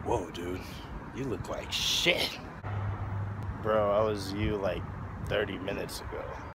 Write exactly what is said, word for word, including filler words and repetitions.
Whoa, dude. You look like shit. Bro, I was you like thirty minutes ago.